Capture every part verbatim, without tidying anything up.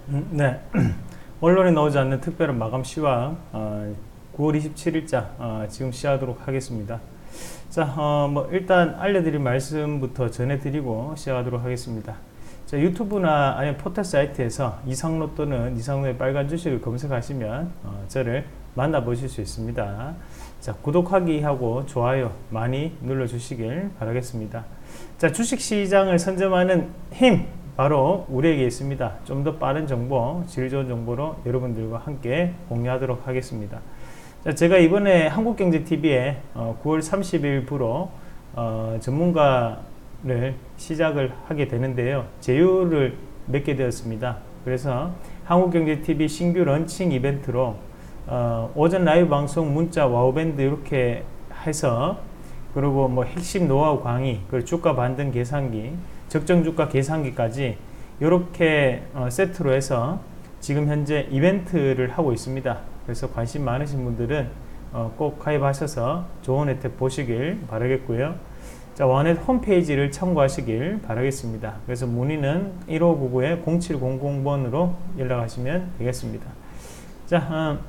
음, 네. 언론에 나오지 않는 특별한 마감 시황 어, 구월 이십칠일자 어, 지금 시작하도록 하겠습니다. 자, 어, 뭐 일단 알려드릴 말씀부터 전해드리고 시작하도록 하겠습니다. 자, 유튜브나 아니면 포털 사이트에서 이상로 또는 이상로의 빨간 주식을 검색하시면 어, 저를 만나보실 수 있습니다. 자, 구독하기 하고 좋아요 많이 눌러주시길 바라겠습니다. 자, 주식시장을 선점하는 힘 바로 우리에게 있습니다. 좀 더 빠른 정보, 질 좋은 정보로 여러분들과 함께 공유하도록 하겠습니다. 자, 제가 이번에 한국경제티비에 어, 구월 삼십일부로 어, 전문가를 시작을 하게 되는데요. 제휴를 맺게 되었습니다. 그래서 한국경제티비 신규 런칭 이벤트로 어, 오전 라이브 방송, 문자, 와우밴드 이렇게 해서, 그리고 뭐 핵심 노하우 강의, 그리고 주가 반등 계산기, 적정 주가 계산기까지 이렇게 어, 세트로 해서 지금 현재 이벤트를 하고 있습니다. 그래서 관심 많으신 분들은 어, 꼭 가입하셔서 좋은 혜택 보시길 바라겠고요. 자, 원넷 홈페이지를 참고하시길 바라겠습니다. 그래서 문의는 일오구구 공칠공공번으로 연락하시면 되겠습니다. 자, 어,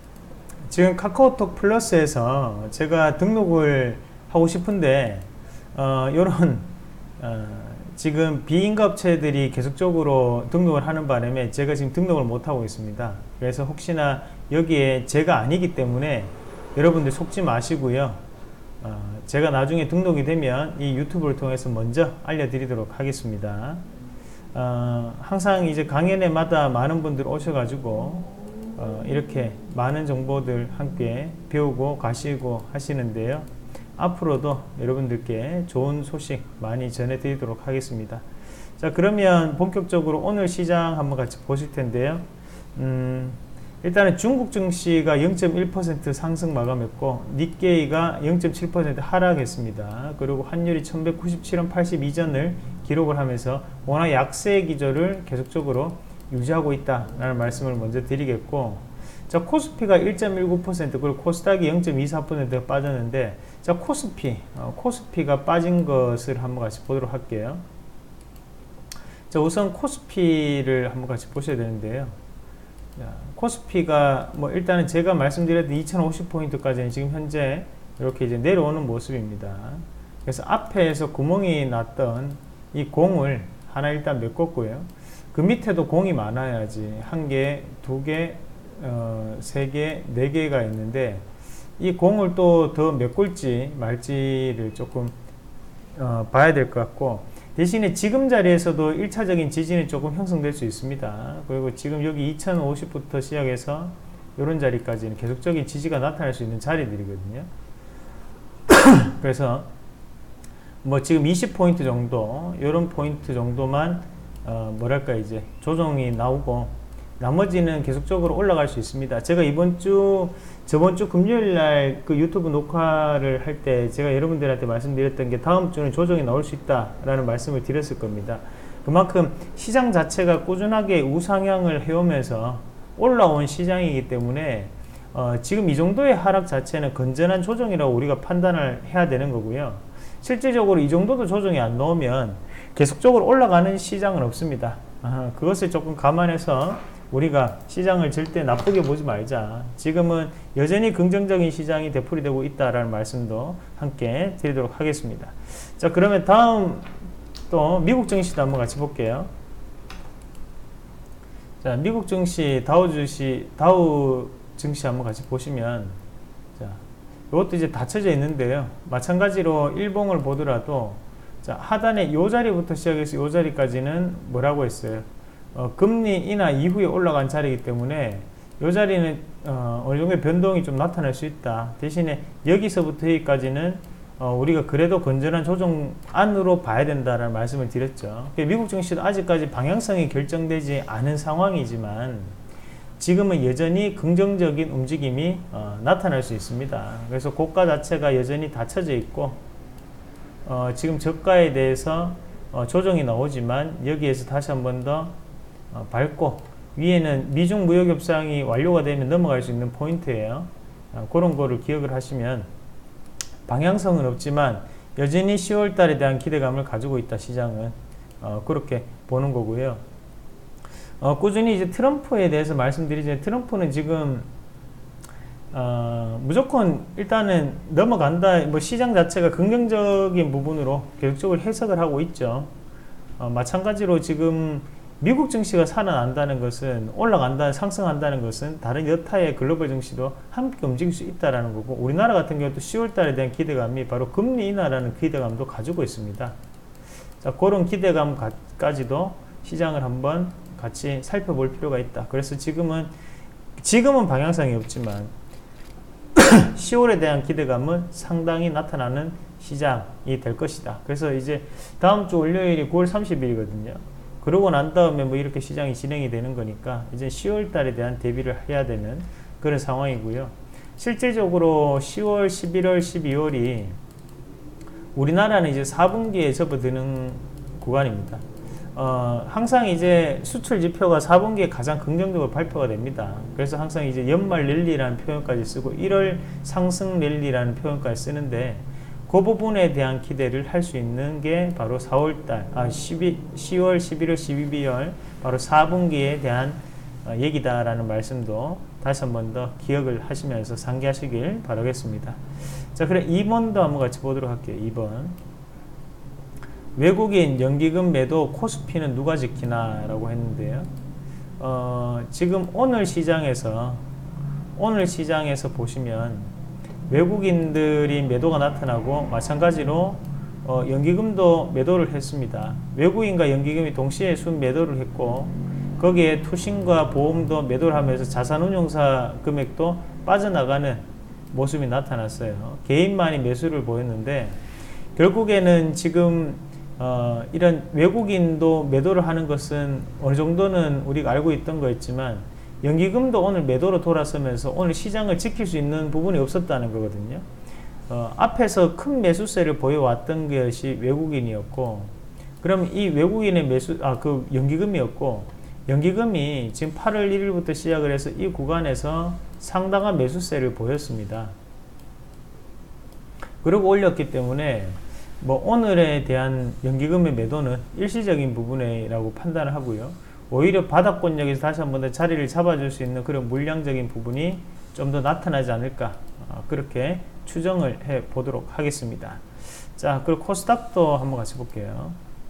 지금 카카오톡 플러스에서 제가 등록을 하고 싶은데 어, 요런 어, 지금 비인가 업체들이 계속적으로 등록을 하는 바람에 제가 지금 등록을 못하고 있습니다. 그래서 혹시나 여기에 제가 아니기 때문에 여러분들 속지 마시고요. 어, 제가 나중에 등록이 되면 이 유튜브를 통해서 먼저 알려드리도록 하겠습니다. 어, 항상 이제 강연회마다 많은 분들 오셔가지고 어, 이렇게 많은 정보들 함께 배우고 가시고 하시는데요. 앞으로도 여러분들께 좋은 소식 많이 전해드리도록 하겠습니다. 자, 그러면 본격적으로 오늘 시장 한번 같이 보실 텐데요. 음, 일단은 중국 증시가 영 점 일 퍼센트 상승 마감했고 니케이가 영 점 칠 퍼센트 하락했습니다. 그리고 환율이 천백구십칠 원 팔십이 전을 기록을 하면서 워낙 약세 기조를 계속적으로 유지하고 있다라는 말씀을 먼저 드리겠고, 자, 코스피가 일 점 일구 퍼센트, 그리고 코스닥이 영 점 이사 퍼센트가 빠졌는데, 자, 코스피, 어, 코스피가 빠진 것을 한번 같이 보도록 할게요. 자, 우선 코스피를 한번 같이 보셔야 되는데요. 자, 코스피가 뭐 일단은 제가 말씀드렸던 이천오십 포인트까지는 지금 현재 이렇게 이제 내려오는 모습입니다. 그래서 앞에서 구멍이 났던 이 공을 하나 일단 메꿨고요. 그 밑에도 공이 많아야지 한 개, 두 개, 어, 세 개, 네 개가 있는데 이 공을 또 더 메꿀지 말지를 조금 어, 봐야 될 것 같고, 대신에 지금 자리에서도 일 차적인 지진이 조금 형성될 수 있습니다. 그리고 지금 여기 이천오십부터 시작해서 이런 자리까지는 계속적인 지지가 나타날 수 있는 자리들이거든요. 그래서 뭐 지금 이십 포인트 정도, 이런 포인트 정도만 어, 뭐랄까 이제 조정이 나오고 나머지는 계속적으로 올라갈 수 있습니다. 제가 이번 주, 저번 주 금요일 날 그 유튜브 녹화를 할 때 제가 여러분들한테 말씀드렸던 게 다음 주는 조정이 나올 수 있다라는 말씀을 드렸을 겁니다. 그만큼 시장 자체가 꾸준하게 우상향을 해오면서 올라온 시장이기 때문에 어, 지금 이 정도의 하락 자체는 건전한 조정이라고 우리가 판단을 해야 되는 거고요. 실질적으로 이 정도도 조정이 안 나오면 계속적으로 올라가는 시장은 없습니다. 아, 그것을 조금 감안해서 우리가 시장을 절대 나쁘게 보지 말자. 지금은 여전히 긍정적인 시장이 되풀이되고 있다라는 말씀도 함께 드리도록 하겠습니다. 자, 그러면 다음 또 미국 증시도 한번 같이 볼게요. 자, 미국 증시 다우 증시 다우 증시 한번 같이 보시면, 자, 이것도 이제 닫혀져 있는데요. 마찬가지로 일봉을 보더라도, 자, 하단에 이 자리부터 시작해서 이 자리까지는 뭐라고 했어요? 어, 금리 인하 이후에 올라간 자리이기 때문에 이 자리는 어, 어느 정도의 변동이 좀 나타날 수 있다. 대신에 여기서부터 여기까지는 어, 우리가 그래도 건전한 조정 안으로 봐야 된다라는 말씀을 드렸죠. 미국 증시도 아직까지 방향성이 결정되지 않은 상황이지만 지금은 여전히 긍정적인 움직임이 어, 나타날 수 있습니다. 그래서 고가 자체가 여전히 닫혀져 있고 어, 지금 저가에 대해서 어, 조정이 나오지만 여기에서 다시 한 번 더 어, 밟고 위에는 미중 무역 협상이 완료가 되면 넘어갈 수 있는 포인트예요. 어, 그런 거를 기억을 하시면 방향성은 없지만 여전히 시월 달에 대한 기대감을 가지고 있다, 시장은. 어, 그렇게 보는 거고요. 어, 꾸준히 이제 트럼프에 대해서 말씀드리지만 트럼프는 지금 어, 무조건 일단은 넘어간다. 뭐 시장 자체가 긍정적인 부분으로 계속적으로 해석을 하고 있죠. 어, 마찬가지로 지금 미국 증시가 살아난다는 것은 올라간다, 상승한다는 것은 다른 여타의 글로벌 증시도 함께 움직일 수 있다라는 거고, 우리나라 같은 경우도 시월 달에 대한 기대감이 바로 금리 인하라는 기대감도 가지고 있습니다. 자, 그런 기대감까지도 시장을 한번 같이 살펴볼 필요가 있다. 그래서 지금은 지금은 방향성이 없지만 시월에 대한 기대감은 상당히 나타나는 시장이 될 것이다. 그래서 이제 다음 주 월요일이 구월 삼십일이거든요. 그러고 난 다음에 뭐 이렇게 시장이 진행이 되는 거니까 이제 시월 달에 대한 대비를 해야 되는 그런 상황이고요. 실제적으로 시월, 십일월, 십이월이 우리나라는 이제 사 분기에 접어드는 구간입니다. 어, 항상 이제 수출 지표가 사 분기에 가장 긍정적으로 발표가 됩니다. 그래서 항상 이제 연말 랠리라는 표현까지 쓰고 일월 상승 랠리라는 표현까지 쓰는데, 그 부분에 대한 기대를 할 수 있는 게 바로 사월달, 아, 십이, 시월, 십일월, 십이월 바로 사 분기에 대한 어, 얘기다라는 말씀도 다시 한 번 더 기억을 하시면서 상기하시길 바라겠습니다. 자, 그래 이 번도 한번 같이 보도록 할게요. 이 번. 외국인 연기금 매도 코스피는 누가 지키나 라고 했는데요. 어, 지금 오늘 시장에서 오늘 시장에서 보시면 외국인들이 매도가 나타나고, 마찬가지로 어, 연기금도 매도를 했습니다. 외국인과 연기금이 동시에 순 매도를 했고, 거기에 투신과 보험도 매도를 하면서 자산운용사 금액도 빠져나가는 모습이 나타났어요. 개인만이 매수를 보였는데, 결국에는 지금 어, 이런 외국인도 매도를 하는 것은 어느 정도는 우리가 알고 있던 거였지만, 연기금도 오늘 매도로 돌아서면서 오늘 시장을 지킬 수 있는 부분이 없었다는 거거든요. 어, 앞에서 큰 매수세를 보여왔던 것이 외국인이었고, 그럼 이 외국인의 매수, 아, 그 연기금이었고, 연기금이 지금 팔월 일일부터 시작을 해서 이 구간에서 상당한 매수세를 보였습니다. 그러고 올렸기 때문에 뭐 오늘에 대한 연기금의 매도는 일시적인 부분이라고 판단을 하고요. 오히려 바닥권역에서 다시 한번 더 자리를 잡아줄 수 있는 그런 물량적인 부분이 좀 더 나타나지 않을까, 어, 그렇게 추정을 해 보도록 하겠습니다. 자, 그리고 코스닥도 한번 같이 볼게요.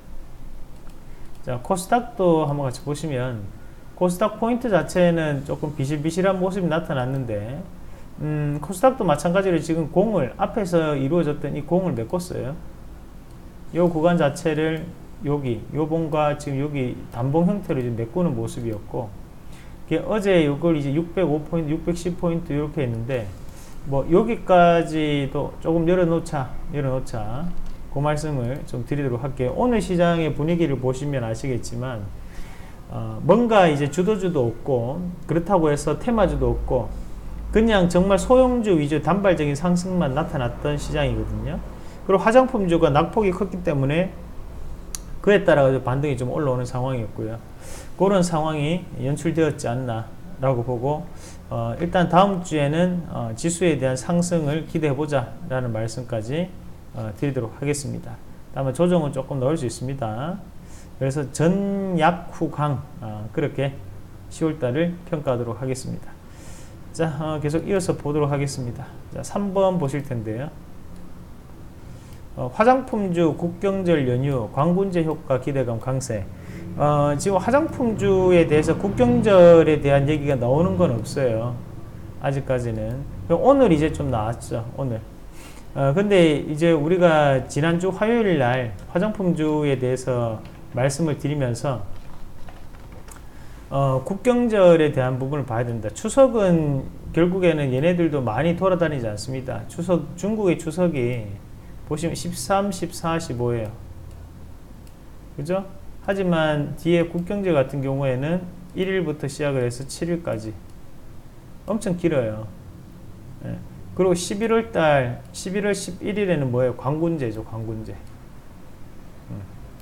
자, 코스닥도 한번 같이 보시면 코스닥 포인트 자체는 조금 비실비실한 모습이 나타났는데, 음, 코스닥도 마찬가지로 지금 공을 앞에서 이루어졌던 이 공을 메꿨어요. 이 구간 자체를 여기 요봉과 지금 여기 단봉 형태로 이제 메꾸는 모습이었고, 어제 이걸 이제 육백오 포인트, 육백십 포인트 이렇게 했는데, 뭐 여기까지도 조금 열어놓자, 열어놓자, 그 말씀을 좀 드리도록 할게요. 오늘 시장의 분위기를 보시면 아시겠지만, 어, 뭔가 이제 주도주도 없고, 그렇다고 해서 테마주도 없고, 그냥 정말 소형주 위주 단발적인 상승만 나타났던 시장이거든요. 그리고 화장품주가 낙폭이 컸기 때문에 그에 따라 반등이 좀 올라오는 상황이었고요. 그런 상황이 연출되었지 않나 라고 보고, 어, 일단 다음 주에는 어, 지수에 대한 상승을 기대해보자 라는 말씀까지 어, 드리도록 하겠습니다. 다음에 조정은 조금 넣을 수 있습니다. 그래서 전약 후강, 어, 그렇게 시월달을 평가하도록 하겠습니다. 자, 어, 계속 이어서 보도록 하겠습니다. 자, 삼 번 보실 텐데요. 어, 화장품주 국경절 연휴 광군제 효과 기대감 강세. 어, 지금 화장품주에 대해서 국경절에 대한 얘기가 나오는 건 없어요. 아직까지는. 오늘 이제 좀 나왔죠. 오늘. 어, 근데 이제 우리가 지난주 화요일 날 화장품주에 대해서 말씀을 드리면서 어, 국경절에 대한 부분을 봐야 된다. 추석은 결국에는 얘네들도 많이 돌아다니지 않습니다. 추석, 중국의 추석이 보시면 십삼, 십사, 십오예요. 그죠? 하지만 뒤에 국경절 같은 경우에는 일일부터 시작을 해서 칠일까지 엄청 길어요. 예. 그리고 십일월 달, 십일월 십일일에는 뭐예요? 광군제죠, 광군제. 음.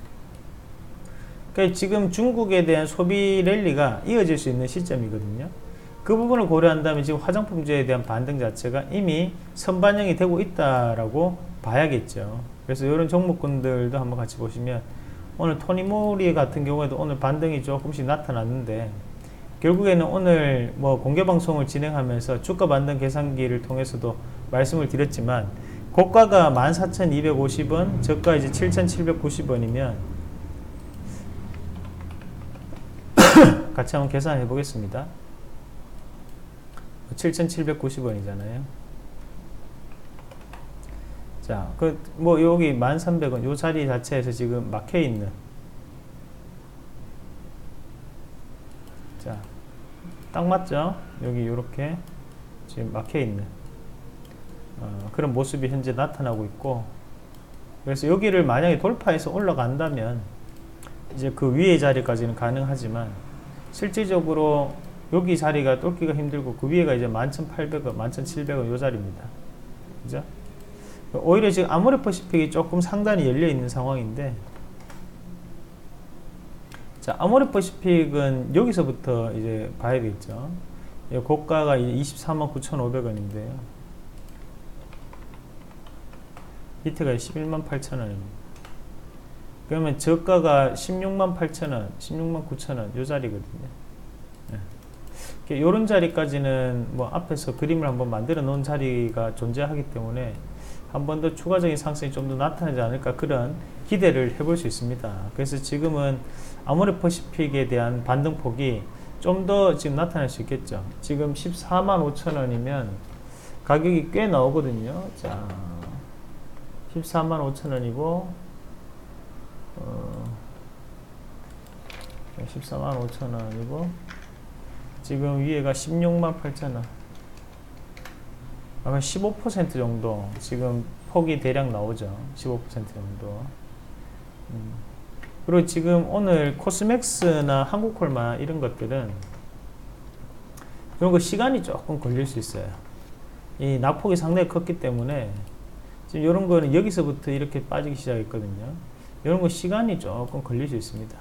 그러니까 지금 중국에 대한 소비 랠리가 이어질 수 있는 시점이거든요. 그 부분을 고려한다면 지금 화장품주에 대한 반등 자체가 이미 선반영이 되고 있다라고 봐야겠죠. 그래서 이런 종목군들도 한번 같이 보시면 오늘 토니모리 같은 경우에도 오늘 반등이 조금씩 나타났는데, 결국에는 오늘 뭐 공개 방송을 진행하면서 주가 반등 계산기를 통해서도 말씀을 드렸지만, 고가가 만 사천이백오십 원, 저가 이제 칠천칠백구십 원이면 같이 한번 계산해 보겠습니다. 칠천칠백구십 원이잖아요. 자, 그, 뭐, 여기 만 삼백 원, 요 자리 자체에서 지금 막혀 있는. 자, 딱 맞죠? 여기 요렇게 지금 막혀 있는. 어, 그런 모습이 현재 나타나고 있고, 그래서 여기를 만약에 돌파해서 올라간다면 이제 그 위의 자리까지는 가능하지만, 실질적으로 여기 자리가 뚫기가 힘들고 그 위에가 이제 만 천팔백 원, 만 천칠백 원 요 자리입니다. 그죠? 오히려 지금 아모레퍼시픽이 조금 상단이 열려 있는 상황인데, 자, 아모레퍼시픽은 여기서부터 이제 봐야 되겠죠. 고가가 이십사만 구천오백 원인데요. 밑에가 십일만 팔천 원입니다. 그러면 저가가 십육만 팔천 원, 십육만 구천 원 요 자리거든요. 네. 요런 자리까지는 뭐 앞에서 그림을 한번 만들어 놓은 자리가 존재하기 때문에 한 번 더 추가적인 상승이 좀 더 나타나지 않을까, 그런 기대를 해볼 수 있습니다. 그래서 지금은 아모레퍼시픽에 대한 반등폭이 좀 더 지금 나타날 수 있겠죠. 지금 십사만 오천 원이면 가격이 꽤 나오거든요. 자, 십사만 오천 원이고, 어, 십사만 오천 원이고, 지금 위에가 십육만 팔천 원. 아마 십오 퍼센트 정도 지금 폭이 대략 나오죠. 십오 퍼센트 정도. 음. 그리고 지금 오늘 코스맥스나 한국콜마 이런 것들은 이런 거 시간이 조금 걸릴 수 있어요. 이 낙폭이 상당히 컸기 때문에 지금 이런 거는 여기서부터 이렇게 빠지기 시작했거든요. 이런 거 시간이 조금 걸릴 수 있습니다.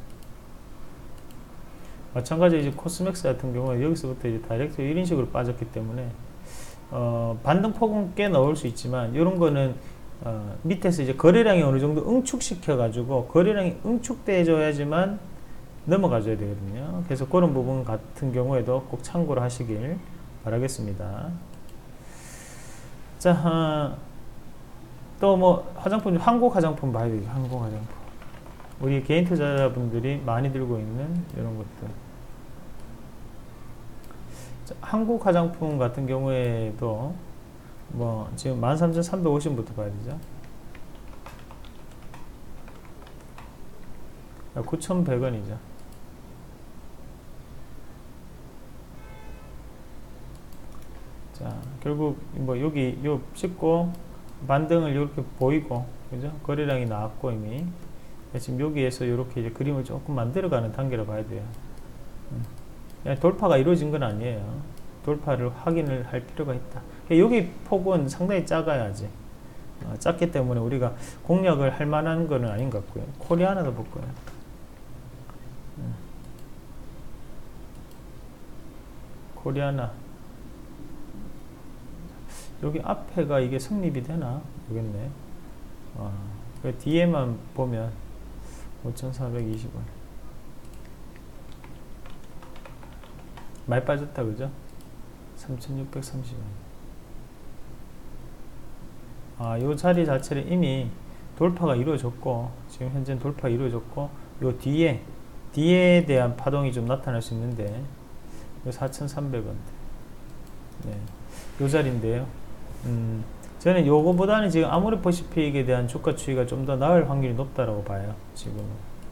마찬가지로 이제 코스맥스 같은 경우는 여기서부터 이제 다이렉트 이런 식으로 빠졌기 때문에 어, 반등폭은 꽤 나올 수 있지만, 이런 거는 어, 밑에서 이제 거래량이 어느 정도 응축시켜 가지고 거래량이 응축돼줘야지만 넘어가줘야 되거든요. 그래서 그런 부분 같은 경우에도 꼭 참고를 하시길 바라겠습니다. 자, 어, 또 뭐 화장품, 한국 화장품 봐야 되죠. 한국 화장품, 우리 개인 투자자분들이 많이 들고 있는 이런 것들. 한국 화장품 같은 경우에도 뭐 지금 만 삼천삼백오십 원부터 봐야 되죠. 구천백 원이죠. 자, 결국 뭐 여기 요 찍고 반등을 이렇게 보이고, 그죠? 거래량이 나왔고 이미 지금 여기에서 이렇게 이제 그림을 조금 만들어가는 단계로 봐야 돼요. 돌파가 이루어진 건 아니에요. 돌파를 확인을 할 필요가 있다. 여기 폭은 상당히 작아야지. 어, 작기 때문에 우리가 공략을 할 만한 거는 아닌 것 같고요. 코리아나도 볼 거예요. 음. 코리아나. 여기 앞에가 이게 성립이 되나? 모르겠네. 어, 그 뒤에만 보면 오천사백이십 원. 많이 빠졌다, 그죠? 삼천육백삼십 원. 아, 요 자리 자체를 이미 돌파가 이루어졌고, 지금 현재 돌파 이루어졌고, 요 뒤에, 뒤에 대한 파동이 좀 나타날 수 있는데, 요 사천삼백 원. 네. 요 자리인데요. 음, 저는 요거보다는 지금 아모레퍼시픽에 대한 주가 추이가 좀 더 나을 확률이 높다라고 봐요, 지금은.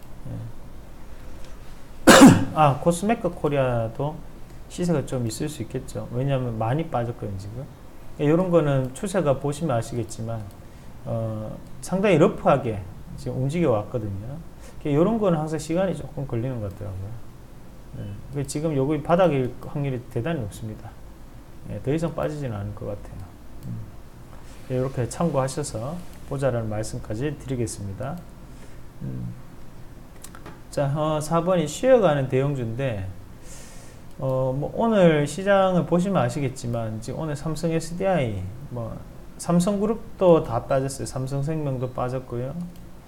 네. 아, 코스메카 코리아도 시세가 좀 있을 수 있겠죠. 왜냐하면 많이 빠졌거든요, 지금. 이런 거는 추세가 보시면 아시겠지만, 어, 상당히 러프하게 지금 움직여 왔거든요. 이런 거는 항상 시간이 조금 걸리는 것 같더라고요. 네. 지금 요거 바닥일 확률이 대단히 높습니다. 네, 더 이상 빠지지는 않을 것 같아요. 음. 이렇게 참고하셔서 보자라는 말씀까지 드리겠습니다. 음. 자, 어, 사 번이 쉬어가는 대형주인데, 어, 뭐, 오늘 시장을 보시면 아시겠지만, 지금 오늘 삼성 에스디아이, 뭐, 삼성그룹도 다 빠졌어요. 삼성생명도 빠졌고요.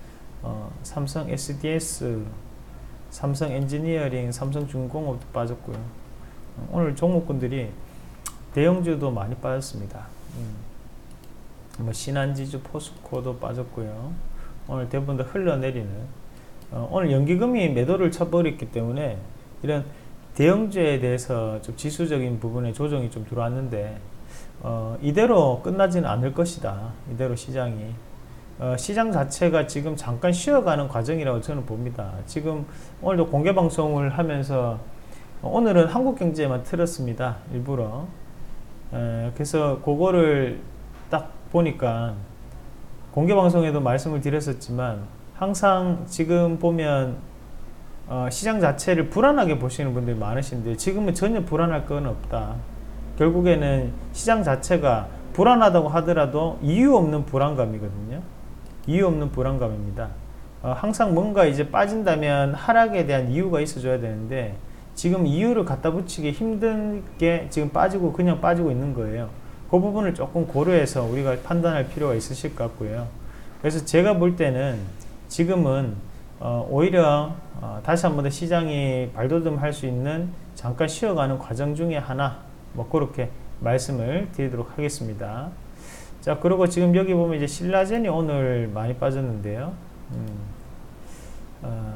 어, 삼성 에스디에스, 삼성 엔지니어링, 삼성중공업도 빠졌고요. 어, 오늘 종목군들이 대형주도 많이 빠졌습니다. 음, 뭐 신한지주, 포스코도 빠졌고요. 오늘 대부분 다 흘러내리는, 어, 오늘 연기금이 매도를 쳐버렸기 때문에 이런 대형주에 대해서 좀 지수적인 부분에 조정이 좀 들어왔는데, 어, 이대로 끝나지는 않을 것이다. 이대로 시장이 어, 시장 자체가 지금 잠깐 쉬어가는 과정이라고 저는 봅니다. 지금 오늘도 공개 방송을 하면서 어, 오늘은 한국경제만 틀었습니다. 일부러. 에, 그래서 그거를 딱 보니까 공개 방송에도 말씀을 드렸었지만, 항상 지금 보면 어, 시장 자체를 불안하게 보시는 분들이 많으신데, 지금은 전혀 불안할 건 없다. 결국에는 시장 자체가 불안하다고 하더라도 이유 없는 불안감이거든요. 이유 없는 불안감입니다. 어, 항상 뭔가 이제 빠진다면 하락에 대한 이유가 있어줘야 되는데, 지금 이유를 갖다 붙이기 힘든 게 지금 빠지고 그냥 빠지고 있는 거예요. 그 부분을 조금 고려해서 우리가 판단할 필요가 있으실 것 같고요. 그래서 제가 볼 때는 지금은 어, 오히려 어, 다시 한번 더 시장이 발돋움할 수 있는 잠깐 쉬어가는 과정 중에 하나, 뭐 그렇게 말씀을 드리도록 하겠습니다. 자, 그리고 지금 여기 보면 이제 신라젠이 오늘 많이 빠졌는데요. 음, 어,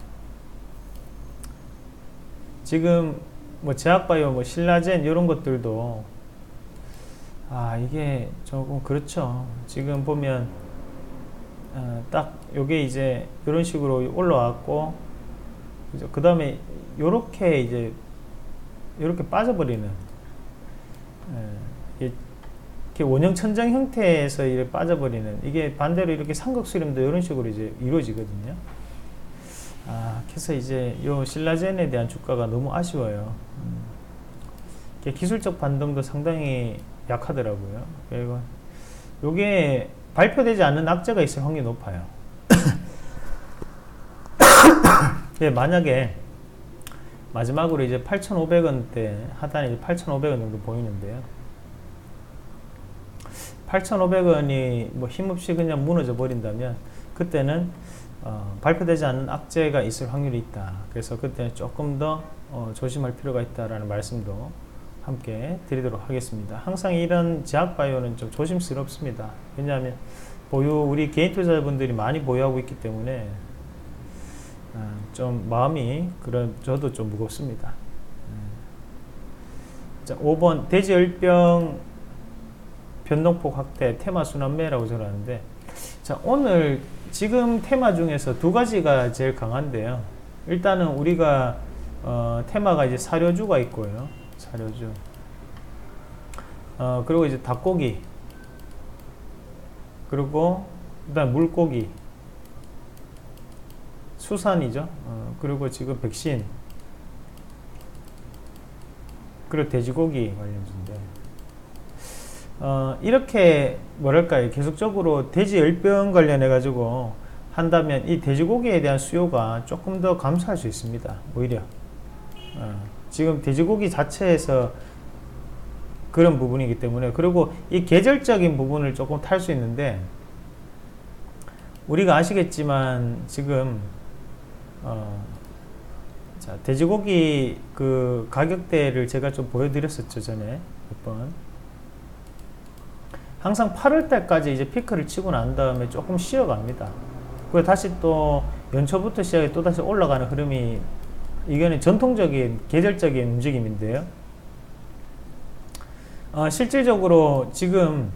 지금 뭐 제약바이오, 뭐 신라젠 이런 것들도 아 이게 조금 그렇죠. 지금 보면 어, 딱 요게 이제 이런 식으로 올라왔고, 그 다음에 요렇게 이제 요렇게 빠져버리는, 예, 이렇게 원형천장 형태에서 이렇게 빠져버리는, 이게 반대로 이렇게 삼각수렴도 이런 식으로 이제 이루어지거든요. 아, 그래서 이제 요 신라젠에 대한 주가가 너무 아쉬워요. 음, 기술적 반등도 상당히 약하더라고요. 그리고 요게 발표되지 않는 악재가 있을 확률이 높아요. 예, 만약에 마지막으로 이제 팔천오백 원대 하단에 이제 팔천오백 원 정도 보이는데요. 팔천오백 원이 뭐 힘없이 그냥 무너져 버린다면 그때는 어, 발표되지 않는 악재가 있을 확률이 있다. 그래서 그때는 조금 더 어, 조심할 필요가 있다라는 말씀도 함께 드리도록 하겠습니다. 항상 이런 제약바이오는 좀 조심스럽습니다. 왜냐하면 보유, 우리 개인 투자자분들이 많이 보유하고 있기 때문에 어, 좀 마음이, 그런 저도 좀 무겁습니다. 음. 자, 오 번 대지열병 변동폭 확대 테마 순환매라고 적었는데, 자, 오늘 지금 테마 중에서 두 가지가 제일 강한데요. 일단은 우리가 어, 테마가 이제 사료주가 있고요. 사료주. 어, 그리고 이제 닭고기. 그리고 일단 물고기. 수산이죠. 어, 그리고 지금 백신. 그리고 돼지고기 관련주인데. 어, 이렇게 뭐랄까요, 계속적으로 돼지열병 관련해 가지고 한다면 이 돼지고기에 대한 수요가 조금 더 감소할 수 있습니다. 오히려 어, 지금 돼지고기 자체에서 그런 부분이기 때문에. 그리고 이 계절적인 부분을 조금 탈 수 있는데, 우리가 아시겠지만 지금 어, 자, 돼지고기 그 가격대를 제가 좀 보여드렸었죠, 전에 몇 번. 항상 팔월 달까지 이제 피크를 치고 난 다음에 조금 쉬어갑니다. 그리고 다시 또 연초부터 시작해 또 다시 올라가는 흐름이, 이거는 전통적인 계절적인 움직임인데요. 어, 실질적으로 지금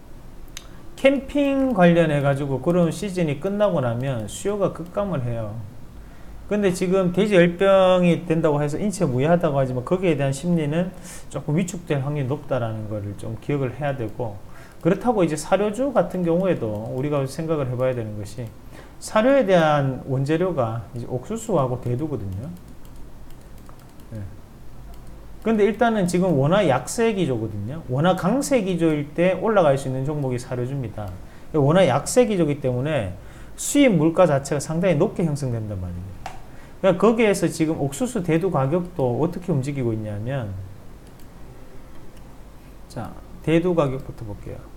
캠핑 관련해 가지고 그런 시즌이 끝나고 나면 수요가 급감을 해요. 근데 지금 돼지열병이 된다고 해서 인체 무해하다고 하지만 거기에 대한 심리는 조금 위축될 확률이 높다라는 것을 좀 기억을 해야 되고, 그렇다고 이제 사료주 같은 경우에도 우리가 생각을 해봐야 되는 것이, 사료에 대한 원재료가 이제 옥수수하고 대두거든요. 네. 근데 일단은 지금 원화 약세 기조거든요. 원화 강세 기조일 때 올라갈 수 있는 종목이 사료주입니다. 원화 약세 기조이기 때문에 수입 물가 자체가 상당히 높게 형성된단 말입니다. 그러니까 거기에서 지금 옥수수 대두 가격도 어떻게 움직이고 있냐면, 자, 대두 가격부터 볼게요.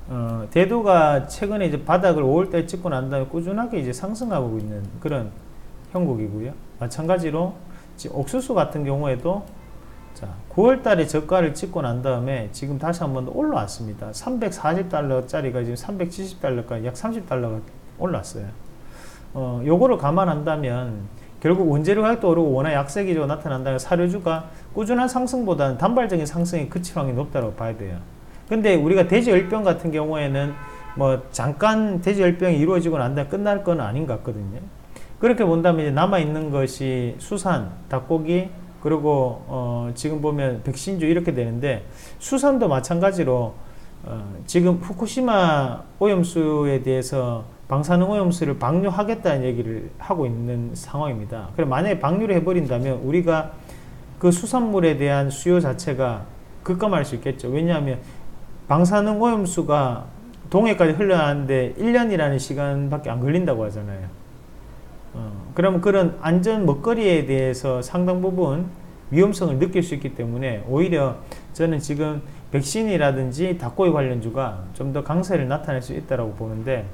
어, 대도가 최근에 이제 바닥을 오월달 찍고 난 다음에 꾸준하게 이제 상승하고 있는 그런 형국이고요. 마찬가지로 지금 옥수수 같은 경우에도 자, 구월달에 저가를 찍고 난 다음에 지금 다시 한번 올라왔습니다. 삼백사십 달러짜리가 지금 삼백칠십 달러까지 약 삼십 달러가 올랐어요. 어, 요거를 감안한다면 결국 원재료 가격도 오르고 워낙 약세 기조가 나타난다면 사료주가 꾸준한 상승보다는 단발적인 상승이 그칠 확률이 높다고 봐야 돼요. 근데 우리가 돼지열병 같은 경우에는 뭐 잠깐 돼지열병이 이루어지고 난 다음에 끝날 건 아닌 것 같거든요. 그렇게 본다면 이제 남아있는 것이 수산, 닭고기, 그리고 어 지금 보면 백신주 이렇게 되는데, 수산도 마찬가지로 어 지금 후쿠시마 오염수에 대해서 방사능 오염수를 방류하겠다는 얘기를 하고 있는 상황입니다. 그럼 만약에 방류를 해버린다면 우리가 그 수산물에 대한 수요 자체가 급감할 수 있겠죠. 왜냐하면 방사능 오염수가 동해까지 흘러나는데 일 년이라는 시간밖에 안 걸린다고 하잖아요. 어, 그러면 그런 안전 먹거리에 대해서 상당 부분 위험성을 느낄 수 있기 때문에 오히려 저는 지금 백신이라든지 닭고기 관련주가 좀 더 강세를 나타낼 수 있다고 보는데,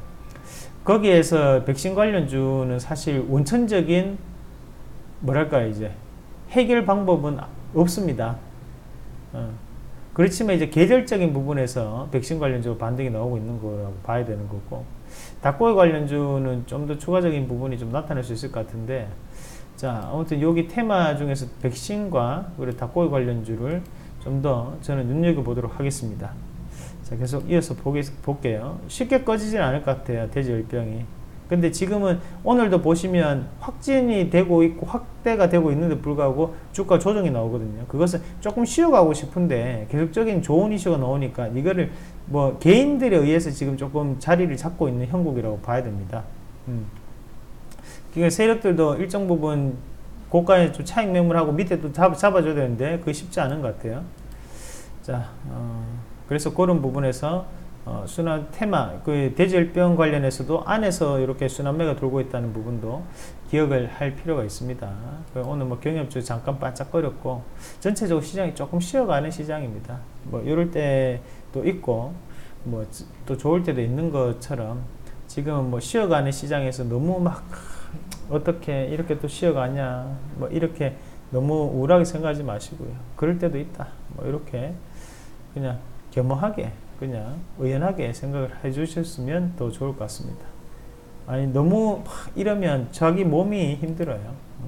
거기에서 백신 관련주는 사실 원천적인 뭐랄까 이제 해결 방법은 없습니다. 어. 그렇지만 이제 계절적인 부분에서 백신 관련주가 반등이 나오고 있는 거라고 봐야 되는 거고, 닭고기 관련주는 좀 더 추가적인 부분이 좀 나타날 수 있을 것 같은데, 자 아무튼 여기 테마 중에서 백신과 그리고 닭고기 관련주를 좀 더 저는 눈여겨보도록 하겠습니다. 자 계속 이어서 보게, 볼게요. 쉽게 꺼지진 않을 것 같아요, 돼지열병이. 근데 지금은 오늘도 보시면 확진이 되고 있고 확대가 되고 있는데 불구하고 주가 조정이 나오거든요. 그것은 조금 쉬어가고 싶은데 계속적인 좋은 이슈가 나오니까 이거를 뭐 개인들에 의해서 지금 조금 자리를 잡고 있는 형국이라고 봐야 됩니다. 음. 그러니까 세력들도 일정 부분 고가에 좀 차익 매물하고 밑에 또 잡, 잡아줘야 되는데 그게 쉽지 않은 것 같아요. 자, 어, 그래서 그런 부분에서 어, 순환 테마, 그 돼지열병 관련해서도 안에서 이렇게 순환매가 돌고 있다는 부분도 기억을 할 필요가 있습니다. 오늘 뭐 경협주 잠깐 반짝거렸고 전체적으로 시장이 조금 쉬어가는 시장입니다. 뭐 이럴 때도 있고 뭐 또 좋을 때도 있는 것처럼 지금은 뭐 쉬어가는 시장에서 너무 막 어떻게 이렇게 또 쉬어가냐 뭐 이렇게 너무 우울하게 생각하지 마시고요. 그럴 때도 있다. 뭐 이렇게 그냥 겸허하게 그냥 의연하게 생각을 해 주셨으면 더 좋을 것 같습니다. 아니 너무 막 이러면 자기 몸이 힘들어요.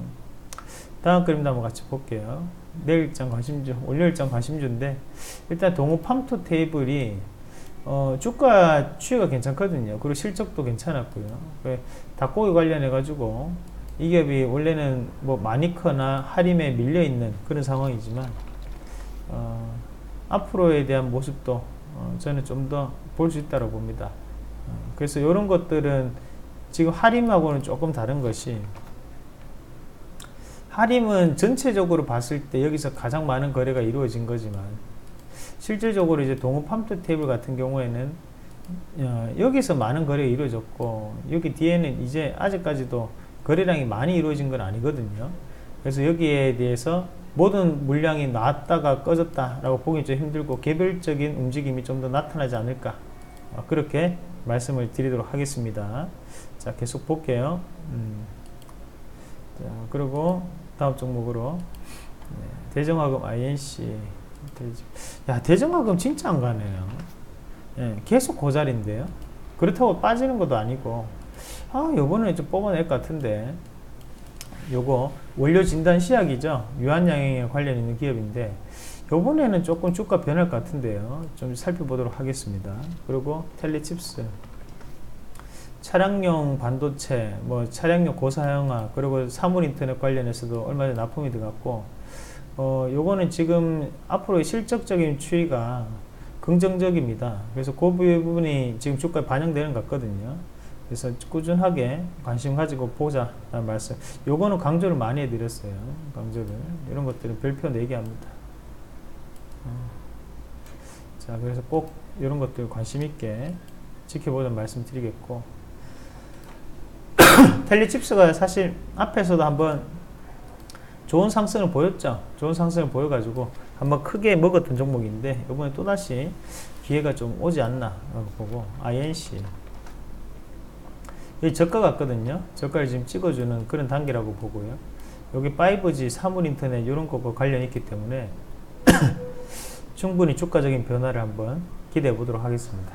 다음 그림도 한번 같이 볼게요. 내일장 관심주, 월요일장 관심주인데 일단 동호팜투 테이블이 어, 주가 추이가 괜찮거든요. 그리고 실적도 괜찮았고요. 닭고기 관련해 가지고 이 기업이 원래는 뭐 마니커나 하림에 밀려 있는 그런 상황이지만 어, 앞으로에 대한 모습도 어, 저는 좀 더 볼 수 있다고 봅니다. 어, 그래서 이런 것들은 지금 하림하고는 조금 다른 것이, 하림은 전체적으로 봤을 때 여기서 가장 많은 거래가 이루어진 거지만 실질적으로 이제 동호팜투 테이블 같은 경우에는 어, 여기서 많은 거래가 이루어졌고 여기 뒤에는 이제 아직까지도 거래량이 많이 이루어진 건 아니거든요. 그래서 여기에 대해서 모든 물량이 나왔다가 꺼졌다 라고 보기 좀 힘들고 개별적인 움직임이 좀 더 나타나지 않을까, 어, 그렇게 말씀을 드리도록 하겠습니다. 자 계속 볼게요. 음. 자, 그리고 다음 종목으로 네, 대정화금 아이엔씨. 야 대정화금 진짜 안 가네요. 예, 계속 고자리인데요. 그렇다고 빠지는 것도 아니고, 아 요번에 좀 뽑아낼 것 같은데, 요거 원료 진단 시약이죠. 유한양행에 관련 있는 기업인데 요번에는 조금 주가 변할 것 같은데요. 좀 살펴보도록 하겠습니다. 그리고 텔리칩스, 차량용 반도체, 뭐 차량용 고사양화, 그리고 사물인터넷 관련해서도 얼마 전에 납품이 들어갔고, 어 요거는 지금 앞으로의 실적적인 추이가 긍정적입니다. 그래서 그 부분이 지금 주가에 반영되는 것 같거든요. 그래서 꾸준하게 관심 가지고 보자 라는 말씀. 요거는 강조를 많이 해드렸어요. 강조를. 이런 것들은 별표 네 개 합니다. 어. 자, 그래서 꼭 이런 것들 관심 있게 지켜보자는 말씀 드리겠고, 텔리칩스가 사실 앞에서도 한번 좋은 상승을 보였죠. 좋은 상승을 보여가지고 한번 크게 먹었던 종목인데 이번에 또다시 기회가 좀 오지 않나 보고 아이엔씨 이 저가 같거든요. 저가를 지금 찍어주는 그런 단계라고 보고요. 여기 파이브지, 사물인터넷 이런 거과 관련이 있기 때문에 충분히 주가적인 변화를 한번 기대해 보도록 하겠습니다.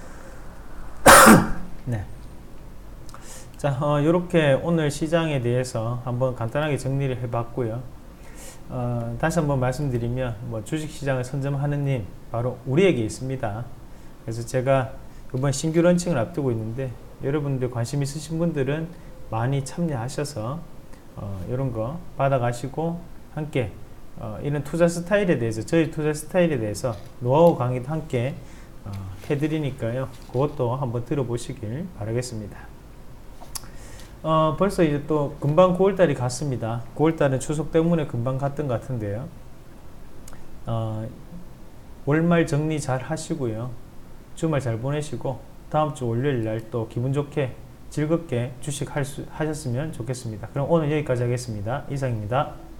네. 자, 어, 이렇게 오늘 시장에 대해서 한번 간단하게 정리를 해 봤고요. 어, 다시 한번 말씀드리면 뭐 주식시장을 선점하는 님 바로 우리에게 있습니다. 그래서 제가 이번 신규 런칭을 앞두고 있는데 여러분들 관심 있으신 분들은 많이 참여하셔서 어, 이런 거 받아가시고 함께 어, 이런 투자 스타일에 대해서 저희 투자 스타일에 대해서 노하우 강의도 함께 어, 해드리니까요. 그것도 한번 들어보시길 바라겠습니다. 어, 벌써 이제 또 금방 구월달이 갔습니다. 구월달은 추석 때문에 금방 갔던 것 같은데요. 어, 월말 정리 잘 하시고요. 주말 잘 보내시고 다음주 월요일날 또 기분 좋게 즐겁게 주식 할 수, 하셨으면 좋겠습니다. 그럼 오늘 여기까지 하겠습니다. 이상입니다.